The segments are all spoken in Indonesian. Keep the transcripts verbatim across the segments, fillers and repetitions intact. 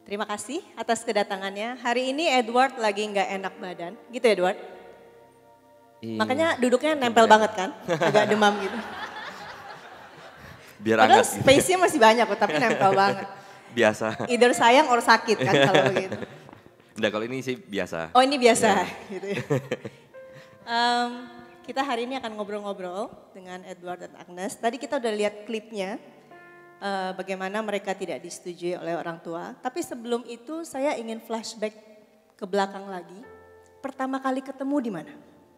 Terima kasih atas kedatangannya. Hari ini Edward lagi nggak enak badan, gitu Edward? Iya. Makanya duduknya nempel banget kan, agak demam gitu. Biar Padahal hangat gitu. space-nya masih banyak tapi nempel banget. Biasa. Either sayang or sakit kan kalau begitu. Enggak, kalau ini sih biasa. Oh ini biasa Ya. gitu ya. Um, kita hari ini akan ngobrol-ngobrol dengan Edward dan Agnes. Tadi kita udah lihat klipnya. Uh, bagaimana mereka tidak disetujui oleh orang tua. Tapi sebelum itu saya ingin flashback ke belakang lagi. Pertama kali ketemu di mana?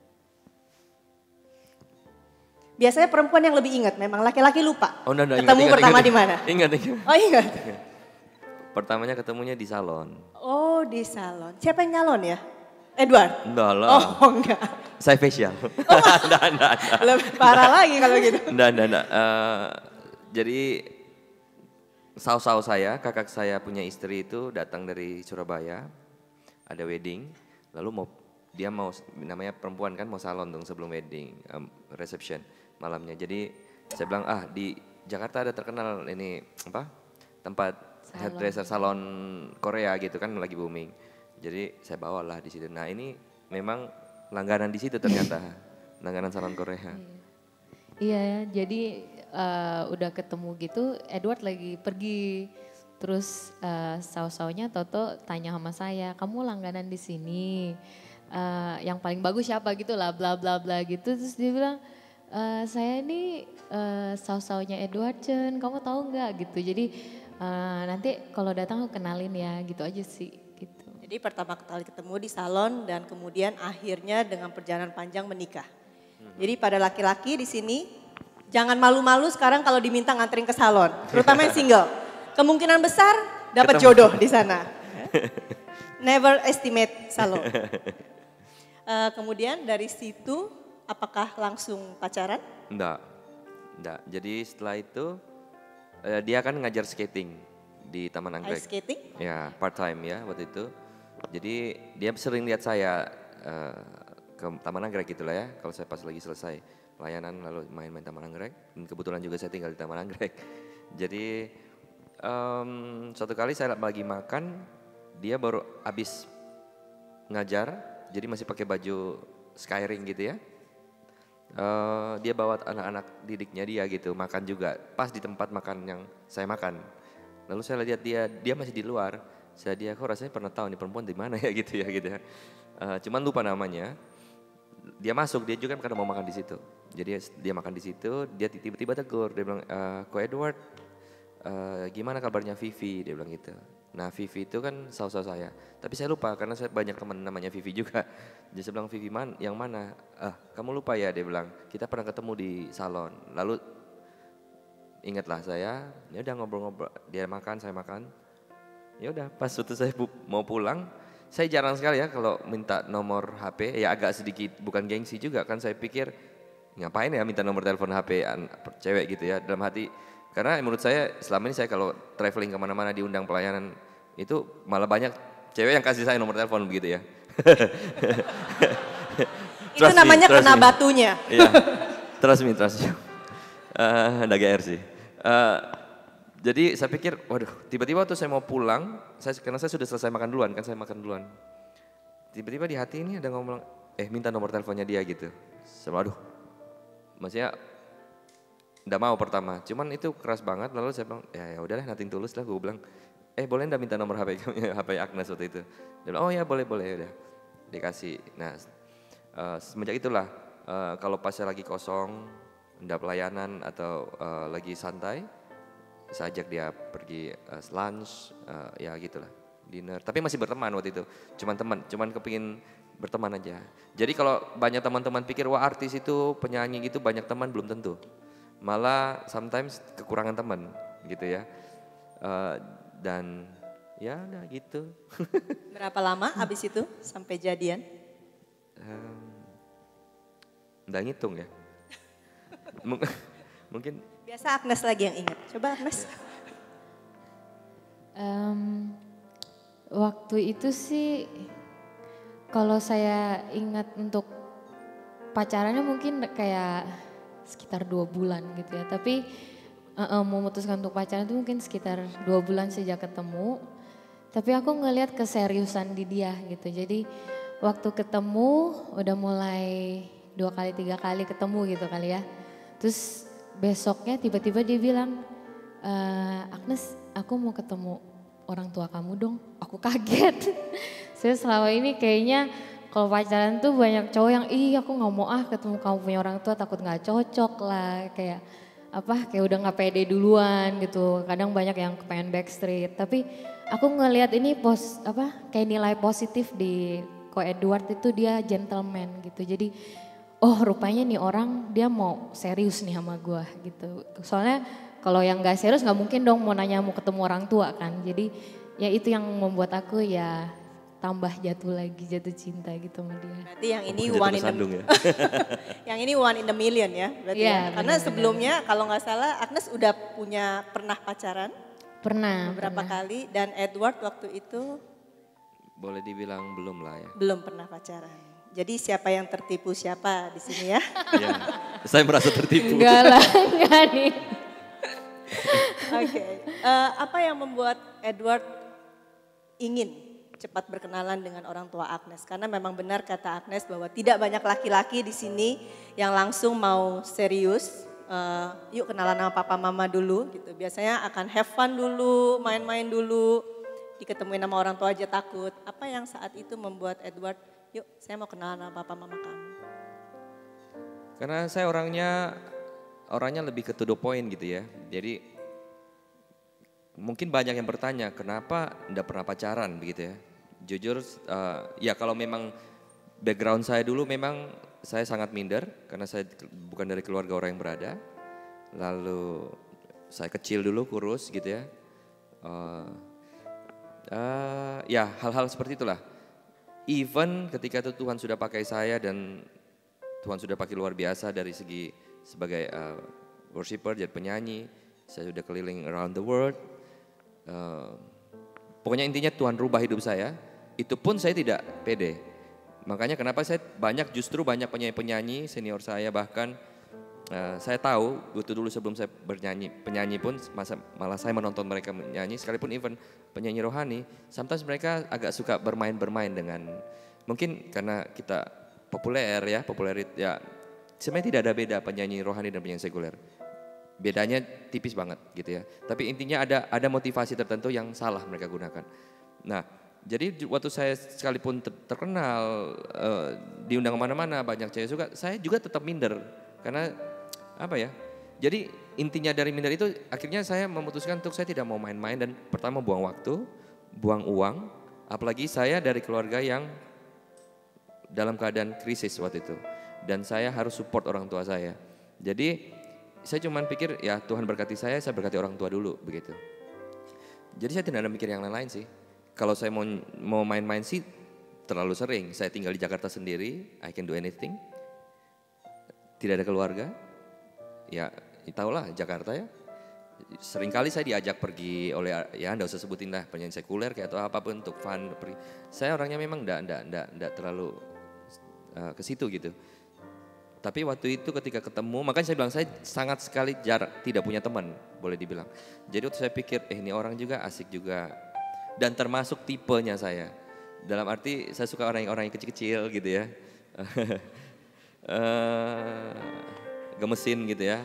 Biasanya perempuan yang lebih ingat, memang laki-laki lupa. Oh, enggak, enggak, ketemu ingat, pertama ingat, di mana? Ingat, ingat. Oh ingat. Pertamanya ketemunya di salon. Oh di salon. Siapa yang nyalon ya? Edward? Enggak lah. Oh enggak. Saya facial. Oh, enggak, enggak, enggak. Lebih parah lagi kalau gitu. Enggak, enggak, enggak. Uh, jadi saus-saus saya, kakak saya punya istri itu datang dari Surabaya. Ada wedding. Lalu mau dia mau, namanya perempuan kan mau salon dong sebelum wedding, um, reception malamnya. Jadi saya bilang, ah di Jakarta ada terkenal ini apa tempat salon. Hairdresser salon Korea gitu kan lagi booming. Jadi saya bawalah di situ. Nah ini memang langganan di situ ternyata langganan salon Korea. Iya, jadi uh, udah ketemu gitu, Edward lagi pergi, terus uh, saus-saunya Toto tanya sama saya, kamu langganan di sini, uh, yang paling bagus siapa gitu lah, bla bla bla gitu, terus dia bilang, Uh, saya ini uh, saus-saunya Edward Chen, kamu tahu nggak gitu. Jadi uh, nanti kalau datang aku kenalin ya, gitu aja sih. Gitu. Jadi pertama kali ketemu di salon dan kemudian akhirnya dengan perjalanan panjang menikah. Hmm. Jadi pada laki-laki di sini jangan malu-malu sekarang kalau diminta nganterin ke salon, terutama yang single. Kemungkinan besar dapat jodoh di sana. Never estimate salon. Uh, kemudian dari situ apakah langsung pacaran? Enggak, enggak. Jadi setelah itu eh, dia kan ngajar skating di Taman Anggrek. Ice skating? Ya, part time ya waktu itu. Jadi dia sering lihat saya eh, ke Taman Anggrek gitulah ya. Kalau saya pas lagi selesai pelayanan lalu main-main Taman Anggrek. Dan kebetulan juga saya tinggal di Taman Anggrek. Jadi um, suatu kali saya lagi makan, dia baru habis ngajar. Jadi masih pakai baju skyring gitu ya. Uh, dia bawa anak-anak didiknya dia gitu makan juga pas di tempat makan yang saya makan. Lalu saya lihat dia dia masih di luar. Saya dia kok rasanya pernah tahu nih perempuan di mana ya gitu ya gitu ya. Uh, cuman lupa namanya. Dia masuk dia juga karena mau makan di situ. Jadi dia makan di situ dia tiba-tiba tegur dia bilang e, Ko Edward uh, gimana kabarnya Vivi dia bilang gitu. Nah Vivi itu kan saus-saus saya. Tapi saya lupa karena saya banyak teman namanya Vivi juga. Jadi saya bilang Vivi man, yang mana? Ah kamu lupa ya dia bilang. Kita pernah ketemu di salon. Lalu ingatlah saya. Ya udah ngobrol-ngobrol. Dia makan saya makan. Ya udah pas waktu saya mau pulang. Saya jarang sekali ya kalau minta nomor H P. Ya agak sedikit bukan gengsi juga kan. Saya pikir ngapain ya minta nomor telepon H P cewek gitu ya. Dalam hati. Karena menurut saya selama ini saya kalau traveling kemana-mana diundang pelayanan itu malah banyak cewek yang kasih saya nomor telepon begitu ya. Itu namanya me, kena me. Batunya. Iya, trust me, trust me. Uh, G R sih. Uh, jadi saya pikir, waduh tiba-tiba waktu saya mau pulang, saya, karena saya sudah selesai makan duluan kan saya makan duluan. Tiba-tiba di hati ini ada ngomong, eh minta nomor teleponnya dia gitu. Saya, waduh, maksudnya nggak mau pertama, cuman itu keras banget. Lalu saya bilang, ya ya udahlah nating tulus lah. Gue bilang, eh boleh nggak minta nomor H P H P Agnes waktu itu. Dia bilang, oh ya boleh boleh ya udah dikasih. Nah uh, semenjak itulah uh, kalau pas saya lagi kosong, nggak pelayanan atau uh, lagi santai, saya ajak dia pergi uh, lunch, uh, ya gitulah dinner. Tapi masih berteman waktu itu, cuman teman, cuman kepingin berteman aja. Jadi kalau banyak teman-teman pikir wah artis itu penyanyi gitu banyak teman, belum tentu. Malah sometimes kekurangan teman gitu ya. Uh, dan ya udah gitu. Berapa lama habis itu sampai jadian? Um, nggak ngitung ya. Mungkin. Biasa Agnes lagi yang ingat. Coba Agnes. Um, waktu itu sih kalau saya ingat untuk pacarannya mungkin kayak sekitar dua bulan gitu ya. Tapi uh, uh, memutuskan untuk pacaran itu mungkin sekitar dua bulan sejak ketemu. Tapi aku ngelihat keseriusan di dia gitu. Jadi waktu ketemu udah mulai dua kali tiga kali ketemu gitu kali ya. Terus besoknya tiba-tiba dia bilang, e, Agnes aku mau ketemu orang tua kamu dong. Aku kaget. Saya selama ini kayaknya kalau pacaran tuh banyak cowok yang ih aku gak mau ah ketemu kamu punya orang tua, takut gak cocok lah. Kayak apa kayak udah gak pede duluan gitu. Kadang banyak yang pengen backstreet. Tapi aku ngelihat ini pos apa kayak nilai positif di Ko Edward itu dia gentleman gitu. Jadi oh rupanya nih orang dia mau serius nih sama gue gitu. Soalnya kalau yang gak serius gak mungkin dong mau nanya mau ketemu orang tua kan. Jadi ya itu yang membuat aku ya tambah jatuh lagi, jatuh cinta gitu sama dia. Berarti yang ini Jatuh one in the kesandung ya. yang ini one in the million ya berarti Iya, ya. Karena benar-benar. sebelumnya kalau nggak salah Agnes udah punya pernah pacaran Pernah. beberapa pernah. kali dan Edward waktu itu Boleh dibilang belum lah ya. belum pernah pacaran. Jadi siapa yang tertipu siapa di sini ya? Ya, saya merasa tertipu. Enggak lah, enggak nih. Oke, eh, apa yang membuat Edward ingin cepat berkenalan dengan orang tua Agnes? Karena memang benar kata Agnes bahwa tidak banyak laki-laki di sini yang langsung mau serius. Eh, yuk kenalan sama papa mama dulu gitu. Biasanya akan have fun dulu, main-main dulu. Diketemuin sama orang tua aja takut. Apa yang saat itu membuat Edward, yuk saya mau kenalan sama papa mama kamu? Karena saya orangnya orangnya lebih ke to the point gitu ya. Jadi mungkin banyak yang bertanya kenapa enggak pernah pacaran begitu ya. Jujur uh, ya kalau memang background saya dulu memang saya sangat minder karena saya bukan dari keluarga orang yang berada. Lalu saya kecil dulu kurus gitu ya. Uh, uh, ya hal-hal seperti itulah. Even ketika itu Tuhan sudah pakai saya dan Tuhan sudah pakai luar biasa dari segi sebagai uh, worshiper, jadi penyanyi. Saya sudah keliling around the world. Uh, pokoknya intinya Tuhan rubah hidup saya. Itu pun saya tidak pede. Makanya kenapa saya banyak justru banyak penyanyi-penyanyi senior saya bahkan uh, saya tahu waktu dulu sebelum saya bernyanyi penyanyi pun masa, malah saya menonton mereka menyanyi sekalipun even penyanyi rohani. Sometimes mereka agak suka bermain-bermain dengan mungkin karena kita populer ya populer ya sebenarnya tidak ada beda penyanyi rohani dan penyanyi sekuler. Bedanya tipis banget gitu ya. Tapi intinya ada ada motivasi tertentu yang salah mereka gunakan. Nah, jadi waktu saya sekalipun terkenal uh, diundang kemana-mana banyak cewek suka, saya juga tetap minder karena apa ya? Jadi intinya dari minder itu akhirnya saya memutuskan untuk saya tidak mau main-main dan pertama buang waktu, buang uang, apalagi saya dari keluarga yang dalam keadaan krisis waktu itu dan saya harus support orang tua saya. Jadi saya cuma pikir ya Tuhan berkati saya, saya berkati orang tua dulu begitu. Jadi saya tidak ada mikir yang lain-lain sih. Kalau saya mau mau main-main sih terlalu sering. Saya tinggal di Jakarta sendiri, I can do anything. Tidak ada keluarga. Ya, tahulah Jakarta ya. Seringkali saya diajak pergi oleh ya enggak usah sebutin lah penyanyi sekuler kayak atau apapun untuk fun pergi. Saya orangnya memang enggak enggak enggak enggak terlalu uh, ke situ gitu. Tapi waktu itu ketika ketemu, makanya saya bilang saya sangat sekali jarak tidak punya teman, boleh dibilang. Jadi waktu saya pikir, eh ini orang juga asik juga. Dan termasuk tipenya saya. Dalam arti saya suka orang-orang yang kecil-kecil gitu ya. uh, gemesin gitu ya.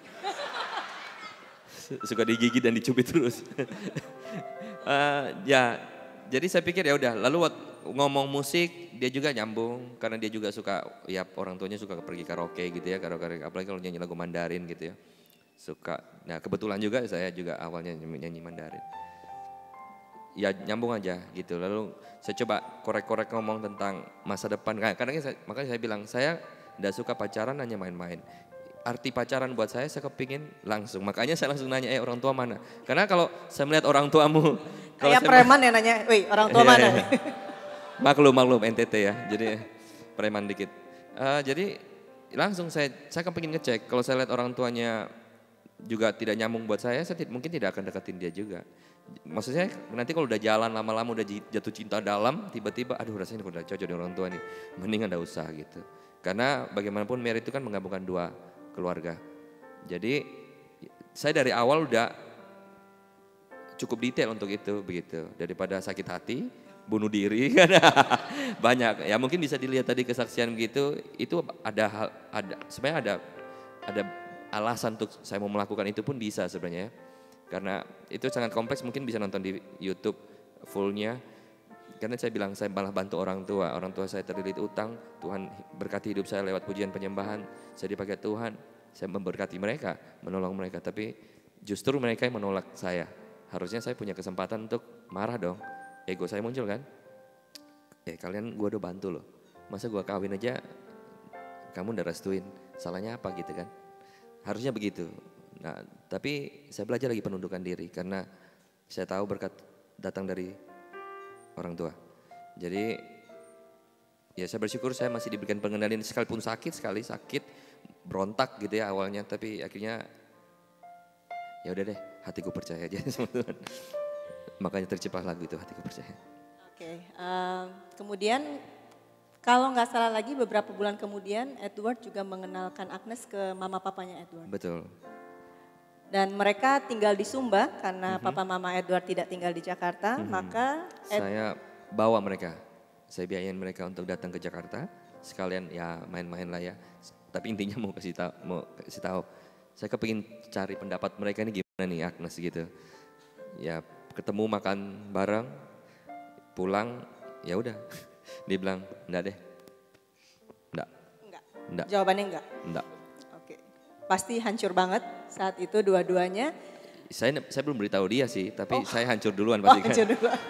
Suka digigit dan dicubit terus. uh, ya, jadi saya pikir ya udah. Lalu waktu ngomong musik dia juga nyambung karena dia juga suka ya orang tuanya suka pergi karaoke gitu ya karaoke apalagi kalau nyanyi lagu Mandarin gitu ya suka. Nah kebetulan juga saya juga awalnya nyanyi Mandarin ya nyambung aja gitu. Lalu saya coba korek-korek ngomong tentang masa depan karena saya, makanya saya bilang saya tidak suka pacaran hanya main-main. Arti pacaran buat saya saya kepingin langsung, makanya saya langsung nanya eh orang tua mana, karena kalau saya melihat orang tuamu kayak preman yang nanya, wih orang tua mana? Maklum, maklum N T T ya, jadi preman dikit. Uh, jadi langsung saya saya kan pengen ngecek, kalau saya lihat orang tuanya juga tidak nyambung buat saya, saya mungkin tidak akan deketin dia juga. Maksudnya nanti kalau udah jalan lama-lama udah jatuh cinta dalam, tiba-tiba aduh rasanya udah cocok dengan orang tua nih, mendingan gak usah gitu. Karena bagaimanapun married itu kan menggabungkan dua keluarga. Jadi saya dari awal udah cukup detail untuk itu begitu. Daripada sakit hati, bunuh diri kan banyak. Ya mungkin bisa dilihat tadi kesaksian begitu, itu ada hal ada sebenarnya ada ada alasan untuk saya mau melakukan itu pun bisa sebenarnya. Karena itu sangat kompleks, mungkin bisa nonton di YouTube fullnya. Karena saya bilang saya malah bantu orang tua, orang tua saya terlilit utang, Tuhan berkati hidup saya lewat pujian penyembahan, saya dipakai Tuhan, saya memberkati mereka, menolong mereka, tapi justru mereka yang menolak saya. Harusnya saya punya kesempatan untuk marah dong, ego saya muncul kan, eh kalian gue udah bantu loh, masa gue kawin aja kamu udah restuin, salahnya apa gitu kan, harusnya begitu. Nah tapi saya belajar lagi penundukan diri, karena saya tahu berkat datang dari orang tua. Jadi ya saya bersyukur saya masih diberikan pengendalian sekalipun sakit sekali, sakit, berontak gitu ya awalnya, tapi akhirnya ya udah deh, hatiku percaya aja sama Tuhan. Makanya tercipta lagu itu, hatiku percaya. Oke, um, kemudian kalau nggak salah lagi beberapa bulan kemudian Edward juga mengenalkan Agnes ke mama papanya Edward. Betul. Dan mereka tinggal di Sumba karena mm-hmm. papa mama Edward tidak tinggal di Jakarta, mm-hmm. maka Ed... saya bawa mereka, saya biayain mereka untuk datang ke Jakarta, sekalian ya main-main lah ya. Tapi intinya mau kasih tahu, mau kasih tahu, saya kepingin cari pendapat mereka ini gimana nih Agnes gitu. Ya ketemu makan bareng, pulang ya udah, dia bilang enggak deh, enggak, enggak, enggak. Jawabannya enggak, enggak. Pasti hancur banget saat itu dua-duanya. Saya saya belum beritahu dia sih, tapi oh. saya hancur duluan Oh, pasti kan. hancur duluan.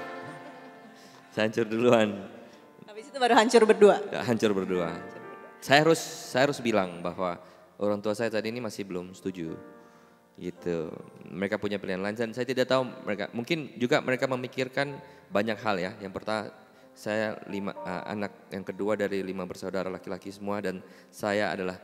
Saya hancur duluan. Habis itu baru hancur berdua. Ya, hancur berdua. Hancur berdua. Saya harus saya harus bilang bahwa orang tua saya tadi ini masih belum setuju. Gitu. Mereka punya pilihan lain dan saya tidak tahu mereka, mungkin juga mereka memikirkan banyak hal ya. Yang pertama saya lima uh, anak yang kedua dari lima bersaudara laki-laki semua, dan saya adalah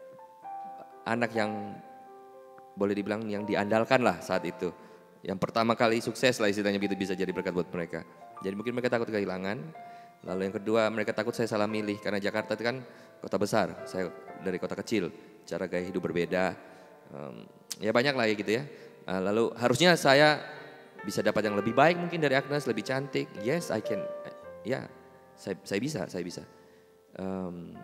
anak yang boleh dibilang yang diandalkan lah saat itu. Yang pertama kali sukses lah istilahnya, begitu bisa jadi berkat buat mereka. Jadi mungkin mereka takut kehilangan. Lalu yang kedua mereka takut saya salah milih, karena Jakarta itu kan kota besar. Saya dari kota kecil, cara gaya hidup berbeda. Um, ya banyak lah ya gitu ya. Uh, lalu harusnya saya bisa dapat yang lebih baik mungkin dari Agnes, lebih cantik. Yes, I can. Ya, yeah, saya, saya bisa, saya bisa. Um,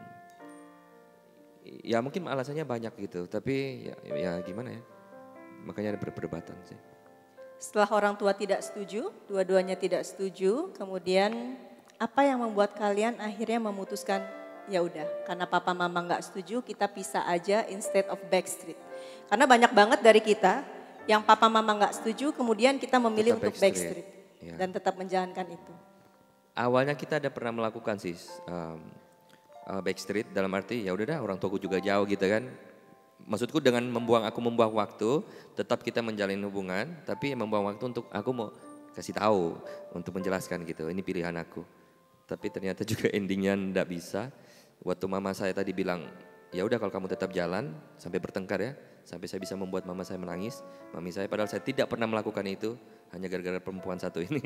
Ya mungkin alasannya banyak gitu, tapi ya, ya gimana ya, makanya ada perdebatan sih. Setelah orang tua tidak setuju, dua-duanya tidak setuju, kemudian apa yang membuat kalian akhirnya memutuskan, ya udah karena papa mama nggak setuju kita pisah aja instead of backstreet. Karena banyak banget dari kita yang papa mama nggak setuju, kemudian kita memilih tetap untuk backstreet, backstreet ya. Dan tetap menjalankan itu. Awalnya kita ada pernah melakukan sih. Um, Uh, backstreet dalam arti ya udah dah orang tuaku juga jauh gitu kan. Maksudku dengan membuang aku membuang waktu, tetap kita menjalin hubungan, tapi membuang waktu untuk aku mau kasih tahu, untuk menjelaskan gitu. Ini pilihan aku. Tapi ternyata juga endingnya ndak bisa. Waktu mama saya tadi bilang, ya udah kalau kamu tetap jalan sampai bertengkar ya, sampai saya bisa membuat mama saya menangis, mami saya, padahal saya tidak pernah melakukan itu, hanya gara-gara perempuan satu ini.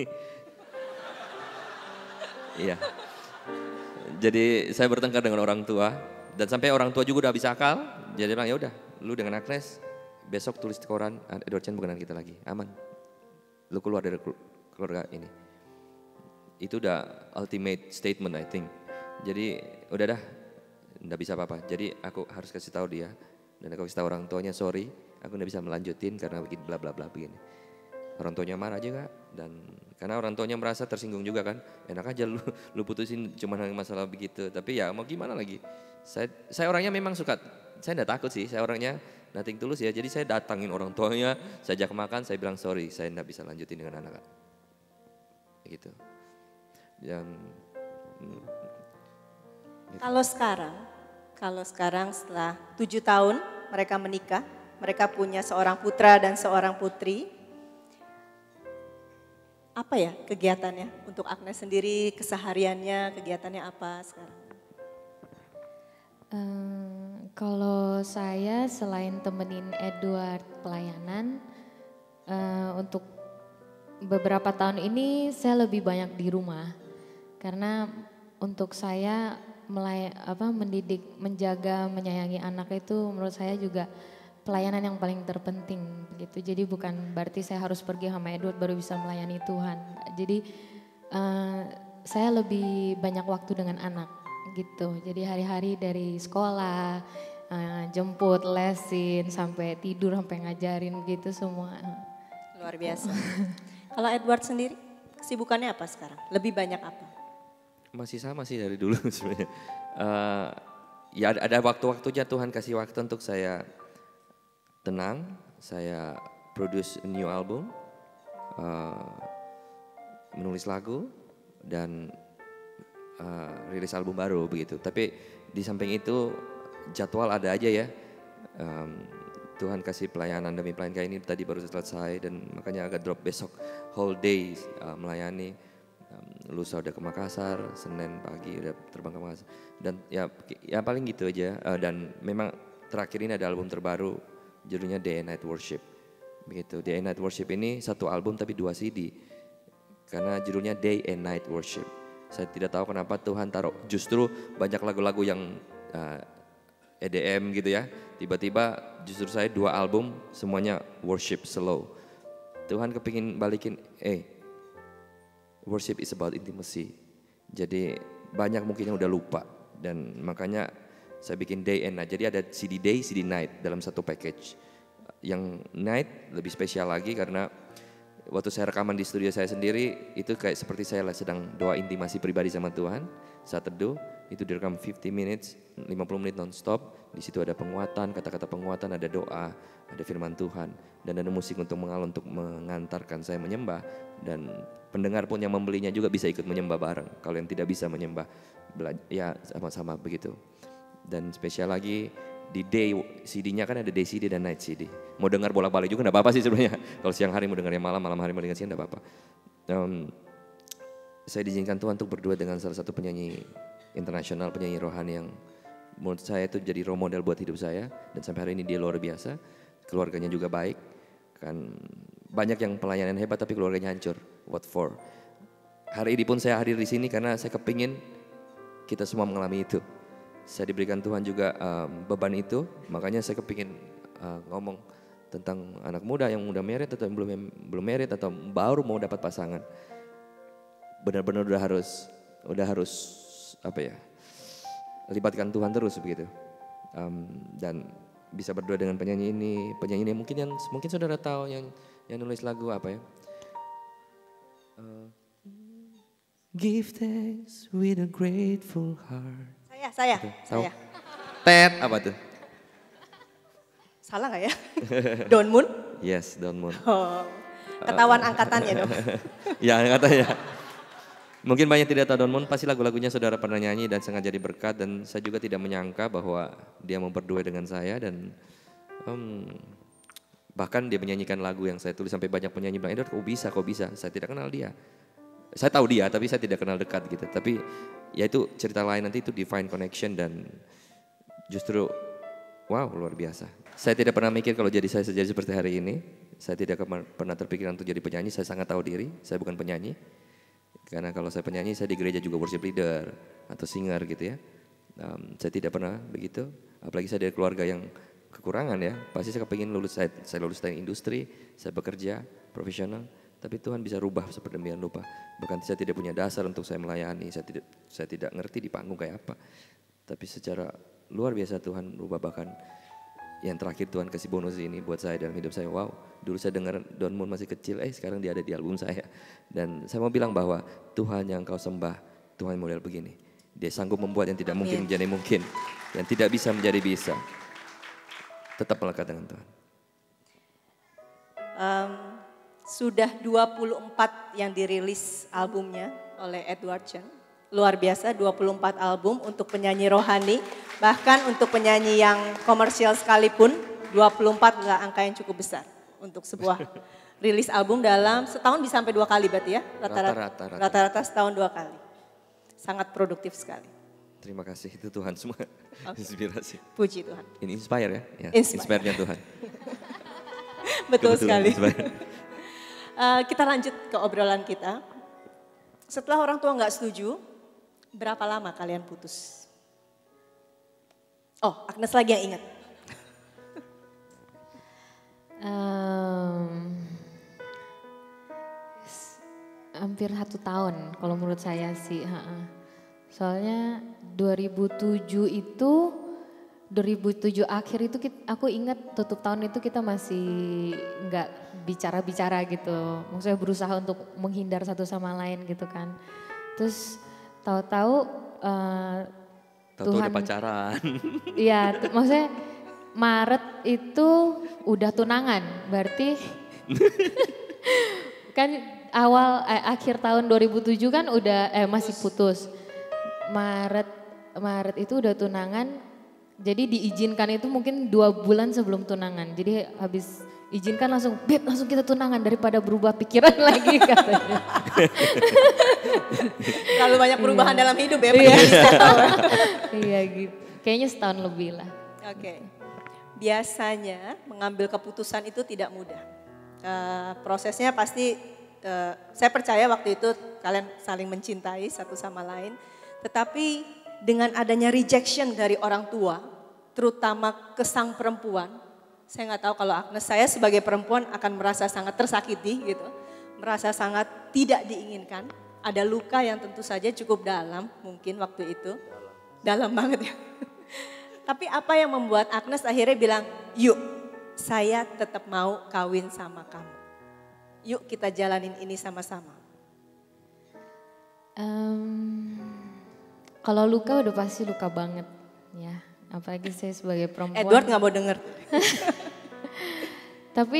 Iya. Jadi saya bertengkar dengan orang tua, dan sampai orang tua juga udah habis akal. Jadi bilang ya udah, lu dengan Agnes besok tulis di koran Edward Chen bukan kita lagi, aman. Lu keluar dari keluarga ini. Itu udah ultimate statement I think. Jadi udah dah, nggak bisa apa-apa. Jadi aku harus kasih tahu dia, dan aku kasih tahu orang tuanya sorry, aku nggak bisa melanjutin karena begini bla bla bla begini. Orang tuanya marah juga, dan karena orang tuanya merasa tersinggung juga kan, enak aja lu, lu putusin cuma masalah begitu, tapi ya mau gimana lagi. Saya, saya orangnya memang suka, saya enggak takut sih, saya orangnya nothing tulus ya, jadi saya datangin orang tuanya, saya ajak makan, saya bilang sorry, saya enggak bisa lanjutin dengan anak, gitu. Dan gitu. Kalau sekarang, kalau sekarang setelah tujuh tahun mereka menikah, mereka punya seorang putra dan seorang putri. Apa ya kegiatannya untuk Agnes sendiri, kesehariannya, kegiatannya apa sekarang? Um, kalau saya selain temenin Edward pelayanan, uh, untuk beberapa tahun ini saya lebih banyak di rumah. Karena untuk saya melay, apa, mendidik, menjaga, menyayangi anak itu menurut saya juga pelayanan yang paling terpenting begitu. Jadi bukan berarti saya harus pergi sama Edward baru bisa melayani Tuhan. Jadi uh, saya lebih banyak waktu dengan anak gitu. Jadi hari-hari dari sekolah, uh, jemput, lesin, sampai tidur, sampai ngajarin gitu semua. Luar biasa. Kalau Edward sendiri kesibukannya apa sekarang? Lebih banyak apa? Masih sama sih dari dulu sebenarnya. Uh, ya ada, ada waktu-waktunya Tuhan kasih waktu untuk saya tenang, saya produce a new album, uh, menulis lagu dan uh, rilis album baru begitu. Tapi di samping itu jadwal ada aja ya. Um, Tuhan kasih pelayanan demi pelayanan kayak ini tadi baru selesai dan makanya agak drop besok whole day uh, melayani. Um, lusa udah ke Makassar, Senin pagi udah terbang ke Makassar dan ya ya paling gitu aja. Uh, dan memang terakhir ini ada album terbaru judulnya Day and Night Worship. Begitu. Day and Night Worship ini satu album tapi dua C D. Karena judulnya Day and Night Worship. Saya tidak tahu kenapa Tuhan taruh justru banyak lagu-lagu yang uh, E D M gitu ya. Tiba-tiba justru saya dua album semuanya worship slow. Tuhan kepingin balikin, eh worship is about intimacy. Jadi banyak mungkin yang udah lupa dan makanya saya bikin day and night. Jadi ada C D day, C D night dalam satu package. Yang night lebih spesial lagi karena waktu saya rekaman di studio saya sendiri itu kayak seperti saya sedang doa intimasi pribadi sama Tuhan. Saat teduh itu direkam lima puluh minutes, lima puluh menit non-stop. Di situ ada penguatan, kata-kata penguatan, ada doa, ada firman Tuhan. Dan ada musik untuk mengalun, untuk mengantarkan saya menyembah. Dan pendengar pun yang membelinya juga bisa ikut menyembah bareng. Kalau yang tidak bisa menyembah, ya sama-sama begitu. Dan spesial lagi di day C D-nya kan ada day C D dan night C D. Mau dengar bolak-balik juga enggak apa-apa sih sebenarnya. Kalau siang hari mau dengar yang malam, malam hari mau dengar siang enggak apa-apa. Um, saya diizinkan Tuhan untuk berdua dengan salah satu penyanyi internasional, penyanyi rohani yang menurut saya itu jadi role model buat hidup saya. Dan sampai hari ini dia luar biasa, keluarganya juga baik. Kan banyak yang pelayanan hebat tapi keluarganya hancur. What for? Hari ini pun saya hadir di sini karena saya kepingin kita semua mengalami itu. Saya diberikan Tuhan juga um, beban itu, makanya saya kepingin uh, ngomong tentang anak muda yang udah married atau yang belum belum married atau baru mau dapat pasangan. Benar-benar udah harus udah harus apa ya? Libatkan Tuhan terus begitu. Um, dan bisa berdua dengan penyanyi ini, penyanyi ini mungkin yang mungkin saudara tahu yang yang nulis lagu apa ya? Uh, Give thanks with a grateful heart. Saya, saya, Tahu? saya. Ted apa tuh? Salah gak ya? Don Moon? Yes, Don Moon. Oh, ketahuan angkatannya dong. Ya angkatannya. Mungkin banyak tidak tahu Don Moon, pasti lagu-lagunya saudara pernah nyanyi dan sangat jadi berkat. Dan saya juga tidak menyangka bahwa dia mau berdua dengan saya. Dan um, bahkan dia menyanyikan lagu yang saya tulis sampai banyak penyanyi bilang, Edward kok bisa, kok bisa. Saya tidak kenal dia. Saya tahu dia tapi saya tidak kenal dekat gitu. Tapi ya itu cerita lain, nanti itu divine connection dan justru wow luar biasa. Saya tidak pernah mikir kalau jadi saya jadi seperti hari ini. Saya tidak pernah terpikirkan untuk jadi penyanyi, saya sangat tahu diri, saya bukan penyanyi. Karena kalau saya penyanyi saya di gereja juga worship leader atau singer gitu ya. Um, saya tidak pernah begitu, apalagi saya dari keluarga yang kekurangan ya. Pasti saya kepingin lulus, saya, saya lulus dari industri, saya bekerja profesional. Tapi Tuhan bisa rubah seperti rupa. Bahkan saya tidak punya dasar untuk saya melayani, saya tidak saya tidak ngerti di panggung kayak apa. Tapi secara luar biasa Tuhan rubah, bahkan yang terakhir Tuhan kasih bonus ini buat saya dalam hidup saya. Wow, dulu saya dengar Don Moon masih kecil, eh sekarang dia ada di album saya. Dan saya mau bilang bahwa Tuhan yang kau sembah, Tuhan model begini. Dia sanggup membuat yang tidak Amin. Mungkin menjadi mungkin, yang tidak bisa menjadi bisa. Tetap melekat dengan Tuhan. Um, Sudah dua puluh empat yang dirilis albumnya oleh Edward Chen. Luar biasa, dua puluh empat album untuk penyanyi rohani. Bahkan untuk penyanyi yang komersial sekalipun, dua puluh empat adalah angka yang cukup besar. Untuk sebuah rilis album dalam setahun bisa sampai dua kali berarti ya? Rata-rata, rata-rata setahun dua kali. Sangat produktif sekali. Terima kasih, itu Tuhan semua. Okay. Inspirasi. Puji Tuhan. Ini inspire ya? Ya inspire. Inspire-nya Tuhan. Betul sekali. Uh, kita lanjut ke obrolan kita. Setelah orang tua nggak setuju, berapa lama kalian putus? Oh, Agnes lagi yang ingat. Um, hampir satu tahun kalau menurut saya sih. Ha-ha. Soalnya dua ribu tujuh itu, dua ribu tujuh akhir itu kita, aku ingat tutup tahun itu kita masih nggak bicara-bicara gitu. Maksudnya berusaha untuk menghindar satu sama lain gitu kan. Terus tahu-tahu uh, Tahu-tahu Tuhan, udah pacaran. Iya, maksudnya Maret itu udah tunangan, berarti kan awal eh, akhir tahun dua ribu tujuh kan udah eh masih putus. Maret Maret itu udah tunangan. Jadi diizinkan itu mungkin dua bulan sebelum tunangan. Jadi habis izinkan langsung, "Beb, langsung kita tunangan daripada berubah pikiran lagi," katanya. Terlalu banyak perubahan Iya. dalam hidup ya. Iya. Iya. Iya gitu. Kayaknya setahun lebih lah. Oke. Biasanya mengambil keputusan itu tidak mudah. Uh, prosesnya pasti, uh, saya percaya waktu itu kalian saling mencintai satu sama lain. Tetapi dengan adanya rejection dari orang tua, terutama ke sang perempuan, saya nggak tahu kalau Agnes, saya sebagai perempuan akan merasa sangat tersakiti gitu. Merasa sangat tidak diinginkan. Ada luka yang tentu saja cukup dalam mungkin waktu itu. Dalam banget ya. Tapi apa yang membuat Agnes akhirnya bilang, "Yuk, saya tetap mau kawin sama kamu. Yuk kita jalanin ini sama-sama." Um, kalau luka udah pasti luka banget ya. Apalagi saya sebagai perempuan. Edward gak mau denger. Tapi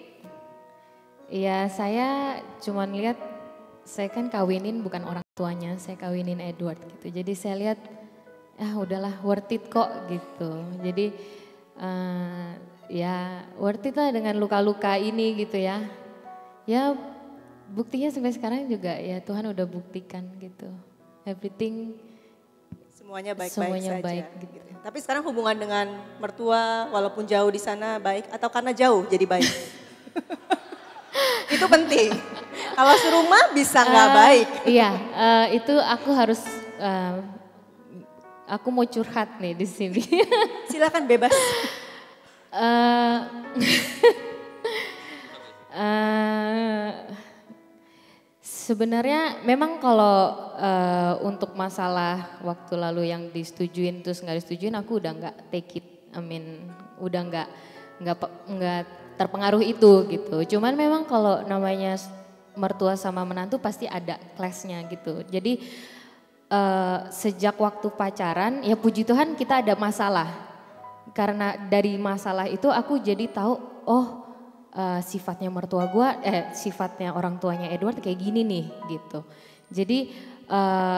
ya saya cuman lihat, saya kan kawinin bukan orang tuanya, saya kawinin Edward gitu. Jadi saya lihat, ah udahlah worth it kok gitu. Jadi uh, ya worth it lah dengan luka-luka ini gitu ya. Ya buktinya sampai sekarang juga ya Tuhan udah buktikan gitu. Everything Semuanya baik-baik semuanya saja. baik gitu. Gitu. Tapi sekarang hubungan dengan mertua walaupun jauh di sana baik atau karena jauh jadi baik? Itu penting. Kalau serumah bisa nggak Uh, baik. Iya, uh, itu aku harus, uh, aku mau curhat nih di sini. Silakan bebas. uh, uh, sebenarnya memang kalau uh, untuk masalah waktu lalu yang disetujuin terus nggak disetujuin, aku udah nggak take it. I mean, udah nggak nggak nggak terpengaruh itu gitu. Cuman memang kalau namanya mertua sama menantu pasti ada clash-nya gitu. Jadi uh, sejak waktu pacaran ya puji Tuhan kita ada masalah. Karena dari masalah itu aku jadi tahu oh uh, sifatnya mertua gue, eh sifatnya orang tuanya Edward kayak gini nih gitu. Jadi uh,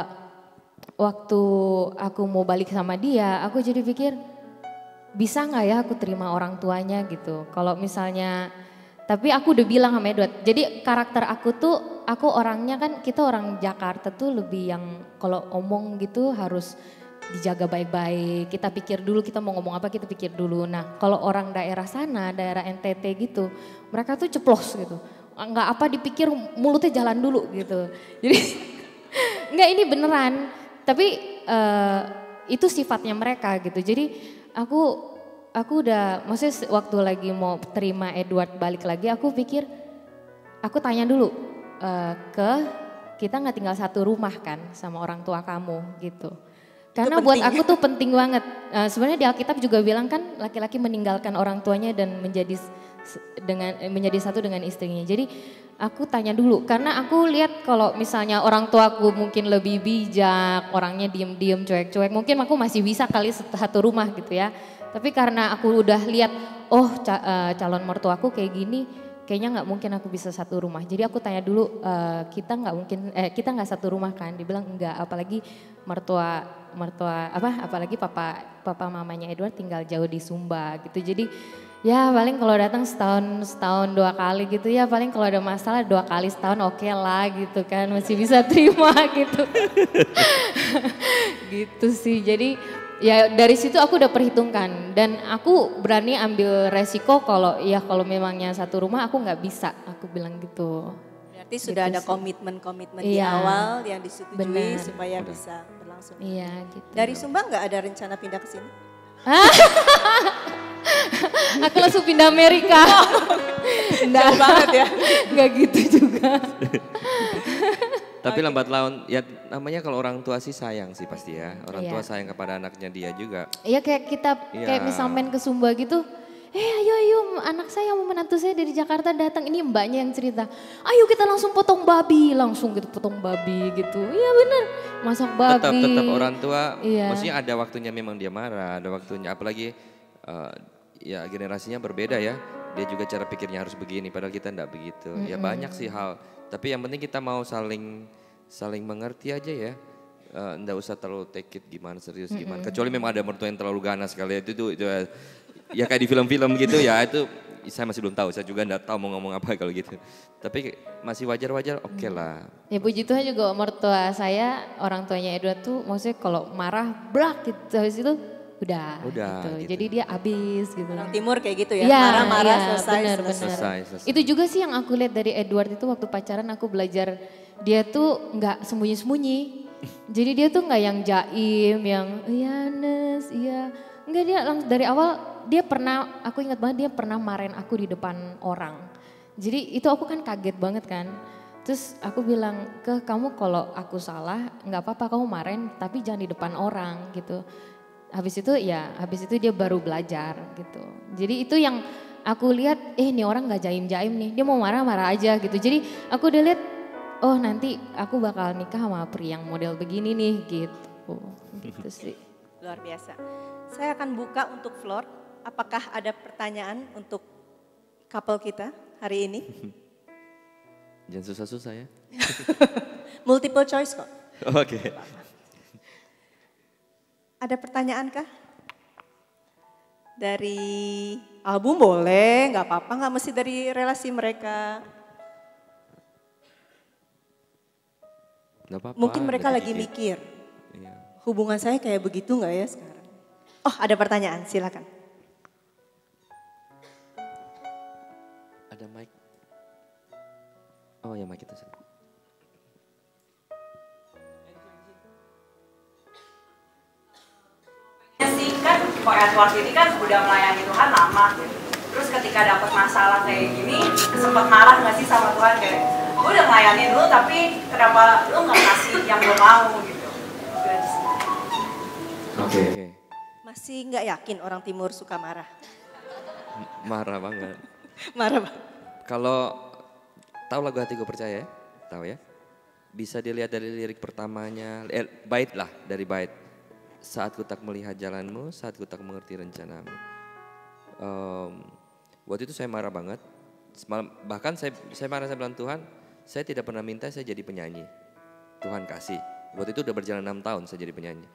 waktu aku mau balik sama dia aku jadi pikir bisa gak ya aku terima orang tuanya gitu. Kalau misalnya, tapi aku udah bilang sama Edward, jadi karakter aku tuh, aku orangnya kan kita orang Jakarta tuh lebih yang kalau omong gitu harus dijaga baik-baik. Kita pikir dulu kita mau ngomong apa kita pikir dulu. Nah kalau orang daerah sana, daerah N T T gitu, mereka tuh ceplos gitu. Nggak apa dipikir mulutnya jalan dulu gitu. Jadi nggak ini beneran, tapi uh, itu sifatnya mereka gitu. Jadi aku aku udah, maksudnya waktu lagi mau terima Edward balik lagi, aku pikir, aku tanya dulu uh, ke kita nggak tinggal satu rumah kan sama orang tua kamu gitu. Karena buat aku tuh penting banget. Uh, sebenarnya di Alkitab juga bilang kan laki-laki meninggalkan orang tuanya dan menjadi dengan menjadi satu dengan istrinya. Jadi aku tanya dulu karena aku lihat kalau misalnya orang tuaku mungkin lebih bijak, orangnya diem-diem, cuek-cuek, mungkin aku masih bisa kali satu rumah gitu ya. Tapi karena aku udah lihat, oh ca uh, calon mertuaku kayak gini, kayaknya nggak mungkin aku bisa satu rumah. Jadi aku tanya dulu, uh, kita nggak mungkin, eh, kita nggak satu rumah kan? Dibilang enggak, apalagi mertua, mertua apa? Apalagi papa, papa mamanya Edward tinggal jauh di Sumba gitu. Jadi ya paling kalau datang setahun, setahun dua kali gitu ya. Paling kalau ada masalah dua kali setahun oke okay lah gitu kan, masih bisa terima gitu. Gitu sih. Jadi ya dari situ aku udah perhitungkan dan aku berani ambil resiko kalau ya kalau memangnya satu rumah aku nggak bisa, aku bilang gitu. Berarti sudah gitu ada komitmen-komitmen iya, di awal yang disetujui bener. supaya bisa berlangsung. Iya gitu. Dari Sumba nggak ada rencana pindah ke sini? Aku langsung pindah Amerika. Jauh banget ya. Enggak gitu juga. Tapi lambat laun, ya namanya kalau orang tua sih sayang sih pasti ya. Orang Iya. tua sayang kepada anaknya dia juga. Iya kayak kita, Iya. kayak misal main ke Sumba gitu. Eh ayo ayo anak saya mau menantu saya dari Jakarta datang. Ini mbaknya yang cerita. Ayo kita langsung potong babi. Langsung gitu potong babi gitu. Iya bener masak babi. Tetap tetap orang tua, Iya. maksudnya ada waktunya memang dia marah, ada waktunya. Apalagi eh, ya generasinya berbeda ya. Dia juga cara pikirnya harus begini, padahal kita enggak begitu. Ya banyak sih hal. Tapi yang penting kita mau saling saling mengerti aja ya. Uh, nggak usah terlalu take it gimana serius gimana. Kecuali memang ada mertua yang terlalu ganas kali ya, itu tuh itu, ya, ya kayak di film-film gitu ya itu saya masih belum tahu. Saya juga nggak tahu mau ngomong apa kalau gitu. Tapi masih wajar-wajar oke okay lah. Ya puji Tuhan juga mertua saya, orang tuanya Edward tuh maksudnya kalau marah blak gitu habis itu udah, Udah, gitu. gitu. Jadi dia habis gitu. Orang timur kayak gitu ya, Iya, marah-marah iya, selesai, bener, selesai. bener. Selesai, selesai. Itu juga sih yang aku lihat dari Edward itu waktu pacaran aku belajar dia tuh nggak sembunyi-sembunyi. Jadi dia tuh nggak yang jaim, yang iya Nes, iya. Enggak, dia langsung dari awal dia pernah, aku ingat banget dia pernah marahin aku di depan orang. Jadi itu aku kan kaget banget kan. Terus aku bilang ke kamu kalau aku salah nggak apa-apa kamu marahin tapi jangan di depan orang gitu. Habis itu ya, habis itu dia baru belajar gitu. Jadi itu yang aku lihat, eh nih orang gak jaim-jaim nih, dia mau marah-marah aja gitu. Jadi aku udah lihat, oh nanti aku bakal nikah sama pria yang model begini nih gitu. Gitu sih. Luar biasa. Saya akan buka untuk floor, apakah ada pertanyaan untuk couple kita hari ini? Jangan susah-susah ya. Multiple choice kok. Oke. Ada pertanyaan kah? Dari album boleh, nggak apa-apa, nggak mesti dari relasi mereka. Nggak apa-apa. Mungkin mereka nanti lagi dikit. mikir, Iya. hubungan saya kayak begitu nggak ya sekarang? Oh ada pertanyaan, silakan. Ada mic. Oh ya mic itu. sih kan Ko Edward ini kan udah melayani Tuhan lama gitu. Terus ketika dapat masalah kayak gini, sempat marah nggak sih sama Tuhan kayak, gue udah melayani lu tapi kenapa lu nggak kasih yang gue mau gitu? Gitu aja sih. Oke. Masih nggak yakin orang timur suka marah? Marah banget. Marah Pak. Kalau tahu lagu Hatiku Percaya ya? Tahu ya? Bisa dilihat dari lirik pertamanya, eh, bait lah dari bait. Saat ku tak melihat jalanmu, saat ku tak mengerti rencanamu. Um, waktu itu saya marah banget. Semalam, bahkan saya, saya marah, saya bilang Tuhan, saya tidak pernah minta saya jadi penyanyi. Tuhan kasih. Waktu itu udah berjalan enam tahun saya jadi penyanyi.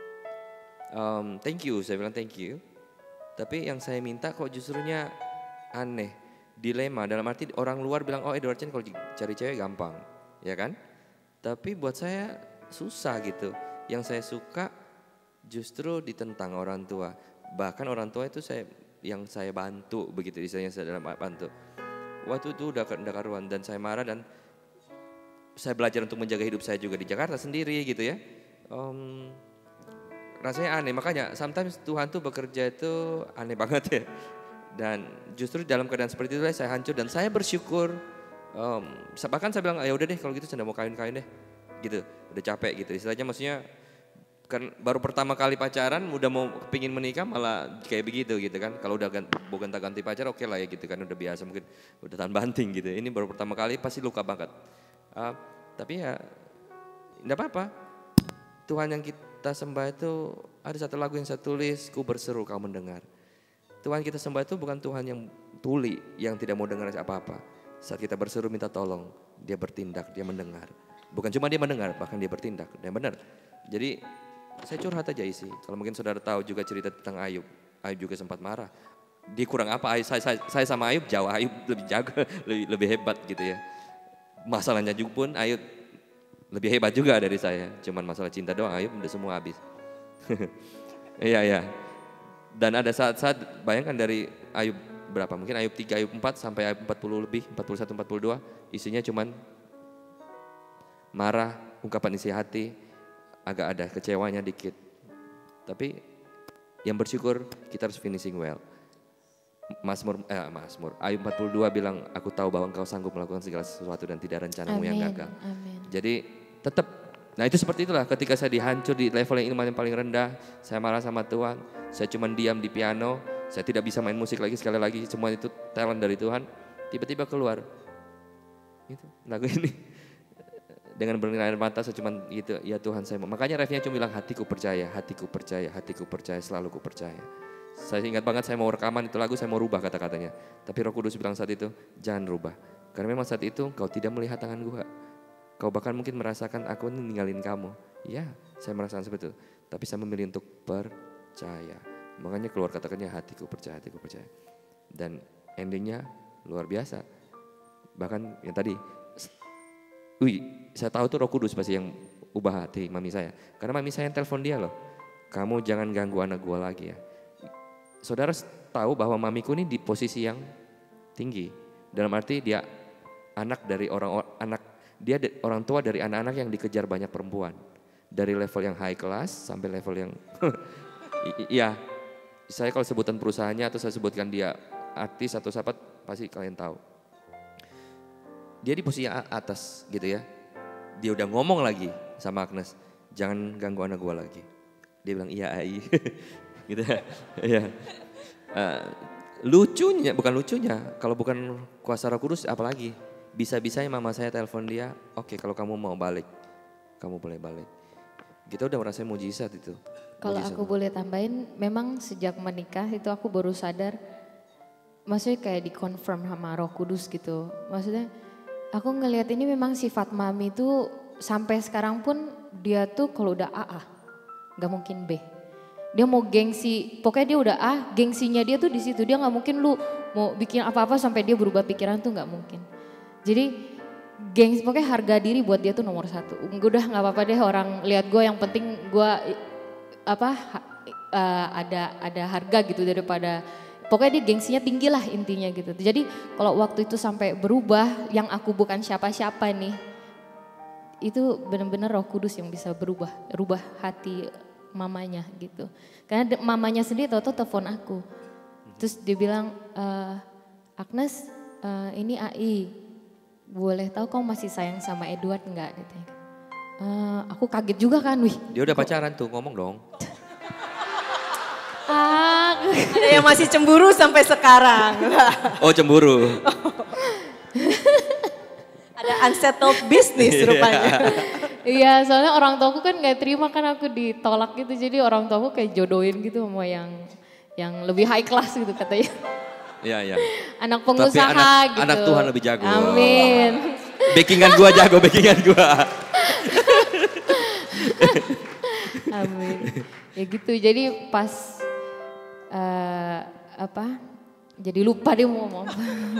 Um, thank you, saya bilang thank you. Tapi yang saya minta kok justrunya aneh. Dilema, dalam arti orang luar bilang, oh Edward Chen kalau cari cewek gampang. Ya kan? Tapi buat saya susah gitu. Yang saya suka justru ditentang orang tua. Bahkan orang tua itu saya yang saya bantu begitu, istilahnya saya dalam bantu. Waktu itu udah udah karuan dan saya marah dan saya belajar untuk menjaga hidup saya juga di Jakarta sendiri gitu ya. Um, rasanya aneh, makanya sometimes Tuhan tuh bekerja itu aneh banget ya. Dan justru dalam keadaan seperti itu saya hancur dan saya bersyukur. Um, bahkan saya bilang, ya udah deh kalau gitu saya mau kawin-kawin deh, gitu. Udah capek gitu, istilahnya maksudnya kan baru pertama kali pacaran udah mau pingin menikah malah kayak begitu gitu kan. Kalau udah ganti, bukan tak ganti pacar oke okay lah ya gitu kan, udah biasa mungkin udah tahan banting gitu. Ini baru pertama kali pasti luka banget. Uh, tapi ya enggak apa-apa. Tuhan yang kita sembah itu ada satu lagu yang saya tulis, ku berseru kau mendengar. Tuhan kita sembah itu bukan Tuhan yang tuli, yang tidak mau dengar apa-apa. Saat kita berseru minta tolong, dia bertindak, dia mendengar. Bukan cuma dia mendengar, bahkan dia bertindak. Dan benar. Jadi saya curhat aja isi. Kalau mungkin saudara tahu juga cerita tentang Ayub. Ayub juga sempat marah. Dia kurang apa? Saya, saya, saya sama Ayub jauh, Ayub lebih jago, lebih, lebih hebat gitu ya. Masalahnya juga pun Ayub lebih hebat juga dari saya. Cuman masalah cinta doang, Ayub udah semua habis. Iya, iya. Dan ada saat-saat, bayangkan dari Ayub berapa? Mungkin Ayub tiga, Ayub empat sampai Ayub empat puluh lebih, empat puluh satu, empat puluh dua. Isinya cuman marah, ungkapan isi hati, agak ada kecewanya dikit. Tapi yang bersyukur kita harus finishing well. Mazmur, eh Mazmur, Ayub empat puluh dua bilang, aku tahu bahwa engkau sanggup melakukan segala sesuatu dan tidak rencanamu yang gagal. Amin. Jadi tetap, nah itu seperti itulah ketika saya dihancur di level yang iman yang paling rendah, saya marah sama Tuhan, saya cuma diam di piano, saya tidak bisa main musik lagi, sekali lagi semua itu talent dari Tuhan, tiba-tiba keluar. Gitu, lagu ini. Dengan berlinang air mata saya cuma gitu, ya Tuhan saya mau. Makanya refnya cuma bilang hatiku percaya, hatiku percaya, hatiku percaya, selalu ku percaya. Saya ingat banget saya mau rekaman itu lagu, saya mau rubah kata-katanya. Tapi Roh Kudus bilang saat itu, jangan rubah. Karena memang saat itu kau tidak melihat tangan gua. Kau bahkan mungkin merasakan aku ninggalin kamu. Ya, saya merasakan seperti itu. Tapi saya memilih untuk percaya. Makanya keluar kata-katanya hatiku percaya, hatiku percaya. Dan endingnya luar biasa. Bahkan yang tadi, wih, saya tahu tuh Roh Kudus pasti yang ubah hati mami saya. Karena mami saya yang telepon dia loh. Kamu jangan ganggu anak gua lagi ya. Saudara tahu bahwa mamiku ini di posisi yang tinggi. Dalam arti dia anak dari orang anak dia orang tua dari anak-anak yang dikejar banyak perempuan. Dari level yang high class sampai level yang iya. Saya kalau sebutan perusahaannya atau saya sebutkan dia artis atau siapa pasti kalian tahu. Dia di posisi atas gitu ya. Dia udah ngomong lagi sama Agnes, jangan ganggu anak gua lagi. Dia bilang iya Ai. Gitu ya. Uh, lucunya, bukan lucunya, kalau bukan kuasa Roh Kudus apalagi. Bisa-bisanya mama saya telepon dia, oke okay, kalau kamu mau balik, kamu boleh balik. Kita udah merasa mujizat itu. Kalau mujizat. aku boleh tambahin, memang sejak menikah itu aku baru sadar, maksudnya kayak dikonfirm sama Roh Kudus gitu. Maksudnya aku ngelihat ini memang sifat mami itu sampai sekarang pun dia tuh kalau udah A A, gak mungkin B. Dia mau gengsi, pokoknya dia udah ah, gengsinya dia tuh di situ. Dia nggak mungkin lu mau bikin apa-apa sampai dia berubah pikiran tuh nggak mungkin. Jadi gengsi, pokoknya harga diri buat dia tuh nomor satu. Udah nggak apa-apa deh orang lihat gue, yang penting gue apa uh, ada ada harga gitu daripada. Pokoknya dia gengsinya tinggi lah intinya gitu. Jadi kalau waktu itu sampai berubah, yang aku bukan siapa-siapa nih, itu benar-benar Roh Kudus yang bisa berubah, rubah hati mamanya gitu. Karena mamanya sendiri tau-tau telepon aku. Terus dia bilang, e, Agnes uh, ini Ai, boleh tahu kamu masih sayang sama Edward enggak? Uh, aku kaget juga kan, wih. Dia udah pacaran tuh, ngomong dong. Ah. Ada yang masih cemburu sampai sekarang. Oh cemburu. Ada unsettled business rupanya. Iya, soalnya orang tuaku kan gak terima kan aku ditolak gitu. Jadi orang tuaku kayak jodohin gitu sama yang yang lebih high class gitu katanya. Iya, iya. Anak pengusaha Tapi anak, gitu. anak Tuhan lebih jago. Amin. Backingan gua jago, backingan gua. Amin. Ya gitu, jadi pas uh, apa? Jadi lupa dia mau ngomong.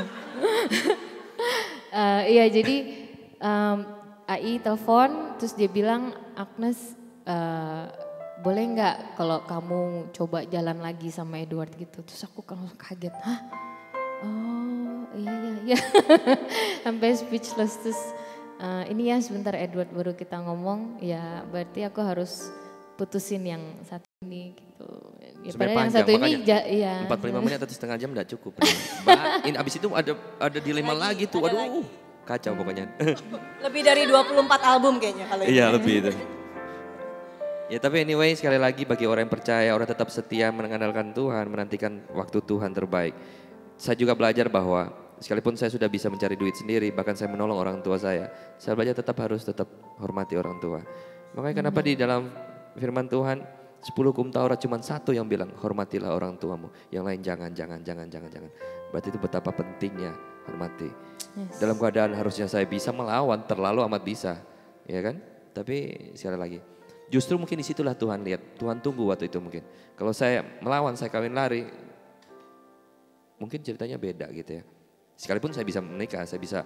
uh, iya, jadi um, Ai telepon, terus dia bilang, Agnes uh, boleh nggak kalau kamu coba jalan lagi sama Edward gitu. Terus aku langsung kaget, hah? Oh iya iya iya. Sampai speechless. Terus uh, ini ya sebentar Edward baru kita ngomong, ya berarti aku harus putusin yang satu ini gitu. Ya, padahal yang satu ini ja, ya. empat puluh lima menit atau setengah jam udah cukup. Mbak, ini abis itu ada ada dilema lagi, lagi tuh, waduh. Lagi. Kacau pokoknya. Lebih dari dua puluh empat album kayaknya kalau ini. Iya lebih itu. Ya tapi anyway sekali lagi bagi orang yang percaya, orang tetap setia mengandalkan Tuhan, menantikan waktu Tuhan terbaik. Saya juga belajar bahwa sekalipun saya sudah bisa mencari duit sendiri, bahkan saya menolong orang tua saya, saya belajar tetap harus tetap hormati orang tua. Makanya kenapa di dalam firman Tuhan, sepuluh hukum Taurat cuma satu yang bilang hormatilah orang tuamu, yang lain jangan, jangan, jangan, jangan, jangan. Berarti itu betapa pentingnya hormati. Yes. Dalam keadaan harusnya saya bisa melawan, terlalu amat bisa, ya kan? Tapi sekali lagi, justru mungkin disitulah Tuhan lihat, Tuhan tunggu waktu itu mungkin. Kalau saya melawan, saya kawin lari, mungkin ceritanya beda gitu ya. Sekalipun saya bisa menikah, saya bisa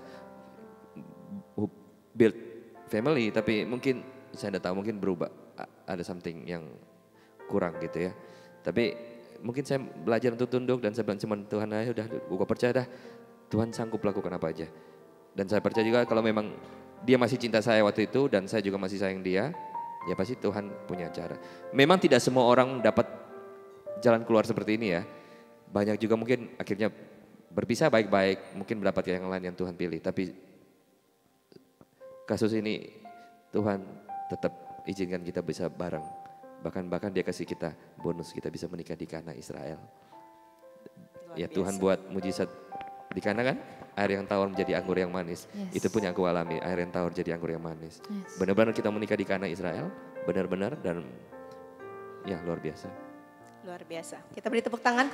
build family, tapi mungkin saya tidak tahu, mungkin berubah, ada something yang kurang gitu ya. Tapi mungkin saya belajar untuk tunduk dan saya bilang cuman Tuhan aja udah, gue percaya dah. Tuhan sanggup lakukan apa aja. Dan saya percaya juga kalau memang dia masih cinta saya waktu itu dan saya juga masih sayang dia, ya pasti Tuhan punya cara. Memang tidak semua orang dapat jalan keluar seperti ini ya. banyak juga mungkin akhirnya berpisah baik-baik, mungkin mendapat yang lain yang Tuhan pilih. Tapi kasus ini Tuhan tetap izinkan kita bisa bareng. Bahkan bahkan dia kasih kita bonus, kita bisa menikah di Kana Israel. Luar Ya biasa. Tuhan buat mujizat di Kana kan, air yang tawar menjadi anggur yang manis. Yes. Itu pun yang aku alami, air yang tawar jadi anggur yang manis. Yes. Benar-benar kita menikah di Kana Israel, benar-benar dan ya luar biasa. Luar biasa. Kita beri tepuk tangan.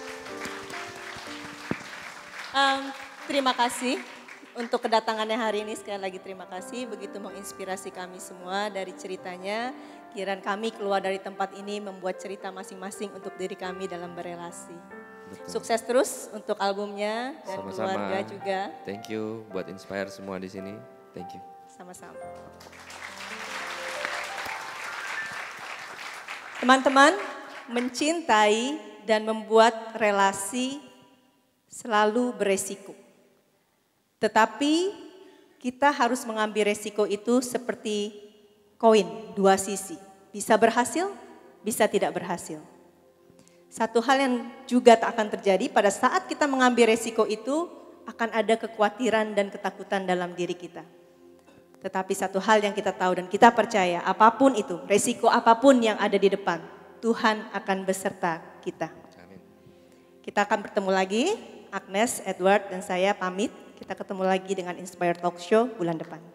Um, terima kasih untuk kedatangannya hari ini. Sekali lagi terima kasih. Begitu menginspirasi kami semua dari ceritanya. Kiraan kami keluar dari tempat ini membuat cerita masing-masing untuk diri kami dalam berelasi. Betul. Sukses terus untuk albumnya dan Sama-sama. keluarga juga. Thank you buat inspire semua di sini. Thank you. Sama-sama. Teman-teman, mencintai dan membuat relasi selalu beresiko. Tetapi kita harus mengambil resiko itu seperti koin, dua sisi. Bisa berhasil, bisa tidak berhasil. Satu hal yang juga tak akan terjadi pada saat kita mengambil resiko itu, akan ada kekhawatiran dan ketakutan dalam diri kita. Tetapi satu hal yang kita tahu dan kita percaya, apapun itu, resiko apapun yang ada di depan, Tuhan akan beserta kita. Amin. Kita akan bertemu lagi, Agnes, Edward, dan saya pamit. Kita ketemu lagi dengan Inspire Talk Show bulan depan.